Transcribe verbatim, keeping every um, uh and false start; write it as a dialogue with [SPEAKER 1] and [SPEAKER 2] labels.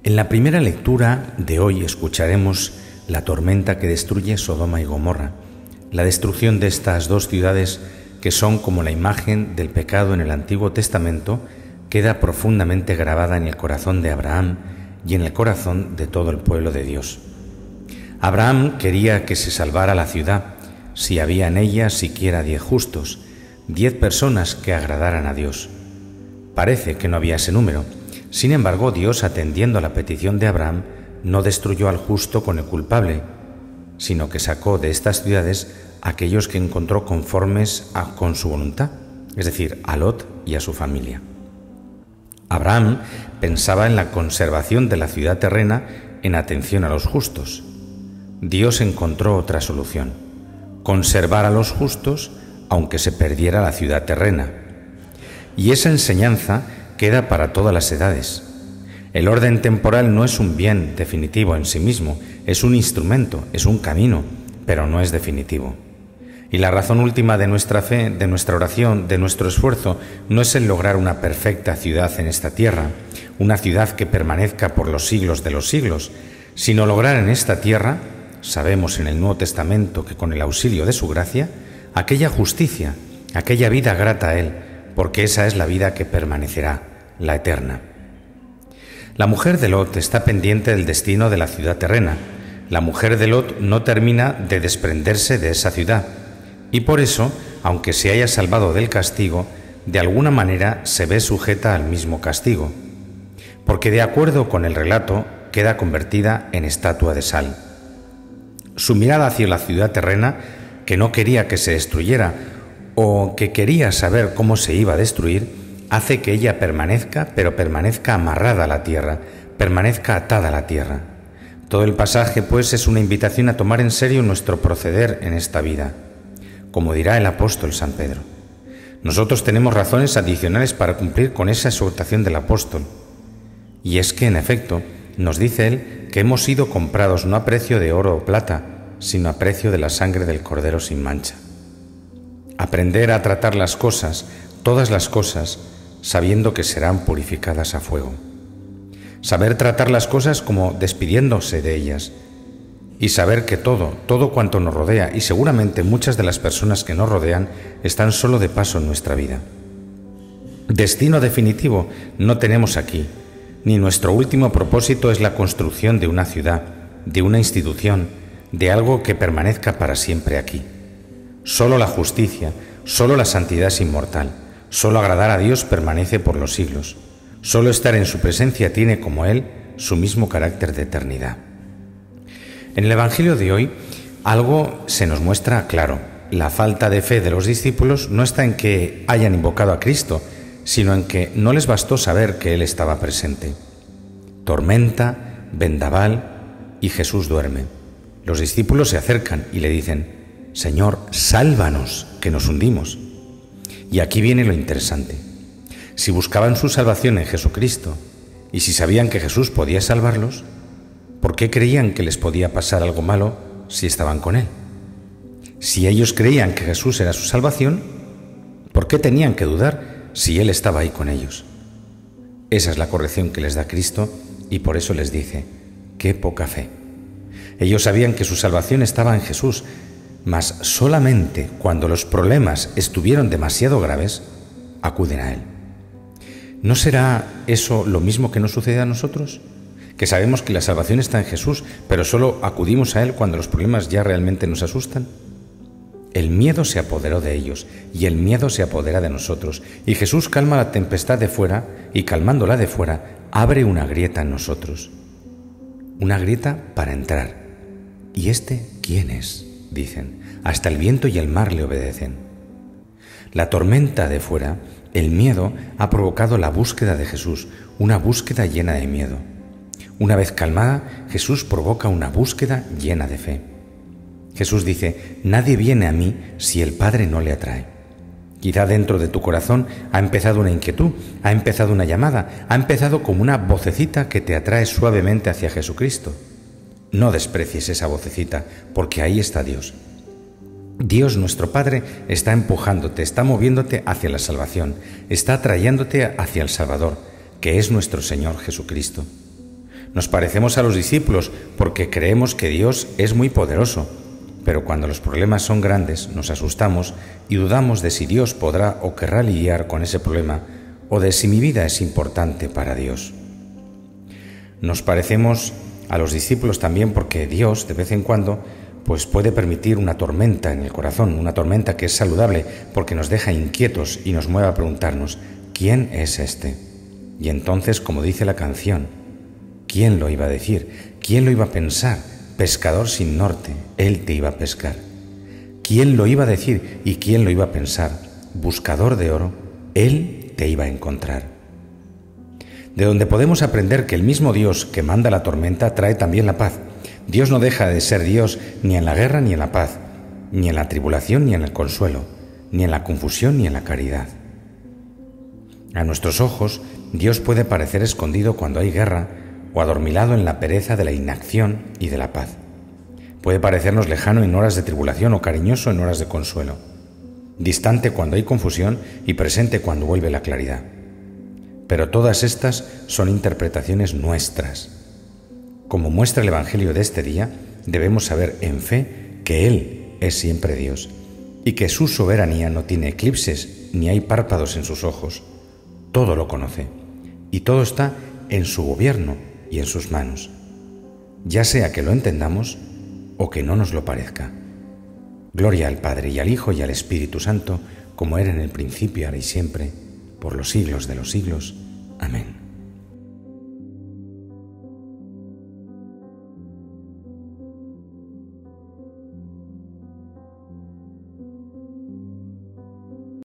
[SPEAKER 1] En la primera lectura de hoy escucharemos la tormenta que destruye Sodoma y Gomorra, la destrucción de estas dos ciudades que son como la imagen del pecado en el Antiguo Testamento, queda profundamente grabada en el corazón de Abraham y en el corazón de todo el pueblo de Dios. Abraham quería que se salvara la ciudad, si había en ella siquiera diez justos, diez personas que agradaran a Dios. Parece que no había ese número. Sin embargo, Dios, atendiendo a la petición de Abraham, no destruyó al justo con el culpable, sino que sacó de estas ciudades a aquellos que encontró conformes a, con su voluntad, es decir, a Lot y a su familia. Abraham pensaba en la conservación de la ciudad terrena en atención a los justos. Dios encontró otra solución: conservar a los justos aunque se perdiera la ciudad terrena. Y esa enseñanza queda para todas las edades. El orden temporal no es un bien definitivo en sí mismo, es un instrumento, es un camino, pero no es definitivo. Y la razón última de nuestra fe, de nuestra oración, de nuestro esfuerzo, no es el lograr una perfecta ciudad en esta tierra, una ciudad que permanezca por los siglos de los siglos, sino lograr en esta tierra, sabemos en el Nuevo Testamento que con el auxilio de su gracia, aquella justicia, aquella vida grata a Él, porque esa es la vida que permanecerá, la eterna. La mujer de Lot está pendiente del destino de la ciudad terrena. La mujer de Lot no termina de desprenderse de esa ciudad, y por eso, aunque se haya salvado del castigo, de alguna manera se ve sujeta al mismo castigo, porque de acuerdo con el relato queda convertida en estatua de sal. Su mirada hacia la ciudad terrena, que no quería que se destruyera o que quería saber cómo se iba a destruir, hace que ella permanezca, pero permanezca amarrada a la tierra, permanezca atada a la tierra. Todo el pasaje, pues, es una invitación a tomar en serio nuestro proceder en esta vida, como dirá el apóstol San Pedro. Nosotros tenemos razones adicionales para cumplir con esa exhortación del apóstol, y es que, en efecto, nos dice él que hemos sido comprados no a precio de oro o plata, sino a precio de la sangre del Cordero sin mancha. Aprender a tratar las cosas, todas las cosas, sabiendo que serán purificadas a fuego. Saber tratar las cosas como despidiéndose de ellas, y saber que todo, todo cuanto nos rodea, y seguramente muchas de las personas que nos rodean, están solo de paso en nuestra vida. Destino definitivo no tenemos aquí, ni nuestro último propósito es la construcción de una ciudad, de una institución, de algo que permanezca para siempre aquí. Solo la justicia, solo la santidad es inmortal, solo agradar a Dios permanece por los siglos, solo estar en su presencia tiene como Él su mismo carácter de eternidad. En el Evangelio de hoy algo se nos muestra claro: la falta de fe de los discípulos no está en que hayan invocado a Cristo, sino en que no les bastó saber que Él estaba presente. Tormenta, vendaval y Jesús duerme. Los discípulos se acercan y le dicen: Señor, sálvanos, que nos hundimos. Y aquí viene lo interesante. Si buscaban su salvación en Jesucristo y si sabían que Jesús podía salvarlos, ¿por qué creían que les podía pasar algo malo si estaban con Él? Si ellos creían que Jesús era su salvación, ¿por qué tenían que dudar si Él estaba ahí con ellos? Esa es la corrección que les da Cristo y por eso les dice: ¡qué poca fe! Ellos sabían que su salvación estaba en Jesús, mas solamente cuando los problemas estuvieron demasiado graves, acuden a Él. ¿No será eso lo mismo que nos sucede a nosotros? Que sabemos que la salvación está en Jesús, pero solo acudimos a Él cuando los problemas ya realmente nos asustan. El miedo se apoderó de ellos y el miedo se apodera de nosotros. Y Jesús calma la tempestad de fuera y calmándola de fuera, abre una grieta en nosotros. Una grieta para entrar. ¿Y este quién es?, dicen. Hasta el viento y el mar le obedecen. La tormenta de fuera, el miedo, ha provocado la búsqueda de Jesús, una búsqueda llena de miedo. Una vez calmada, Jesús provoca una búsqueda llena de fe. Jesús dice: nadie viene a mí si el Padre no le atrae. Quizá dentro de tu corazón ha empezado una inquietud, ha empezado una llamada, ha empezado como una vocecita que te atrae suavemente hacia Jesucristo. No desprecies esa vocecita, porque ahí está Dios. Dios, nuestro Padre, está empujándote, está moviéndote hacia la salvación, está atrayéndote hacia el Salvador, que es nuestro Señor Jesucristo. Nos parecemos a los discípulos porque creemos que Dios es muy poderoso, pero cuando los problemas son grandes nos asustamos y dudamos de si Dios podrá o querrá lidiar con ese problema o de si mi vida es importante para Dios. Nos parecemos a los discípulos también porque Dios, de vez en cuando, pues puede permitir una tormenta en el corazón, una tormenta que es saludable porque nos deja inquietos y nos mueve a preguntarnos, ¿quién es este? Y entonces, como dice la canción, ¿quién lo iba a decir? ¿Quién lo iba a pensar? Pescador sin norte, él te iba a pescar. ¿Quién lo iba a decir y quién lo iba a pensar? Buscador de oro, él te iba a encontrar. De donde podemos aprender que el mismo Dios que manda la tormenta trae también la paz. Dios no deja de ser Dios ni en la guerra ni en la paz, ni en la tribulación ni en el consuelo, ni en la confusión ni en la caridad. A nuestros ojos, Dios puede parecer escondido cuando hay guerra o adormilado en la pereza de la inacción y de la paz. Puede parecernos lejano en horas de tribulación o cariñoso en horas de consuelo, distante cuando hay confusión y presente cuando vuelve la claridad. Pero todas estas son interpretaciones nuestras. Como muestra el Evangelio de este día, debemos saber en fe que Él es siempre Dios y que su soberanía no tiene eclipses ni hay párpados en sus ojos. Todo lo conoce y todo está en su gobierno y en sus manos, ya sea que lo entendamos o que no nos lo parezca. Gloria al Padre y al Hijo y al Espíritu Santo, como era en el principio, ahora y siempre, por los siglos de los siglos. Amén.